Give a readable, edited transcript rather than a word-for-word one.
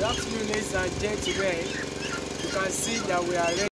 Good afternoon, ladies and gentlemen. You can see that we are ready.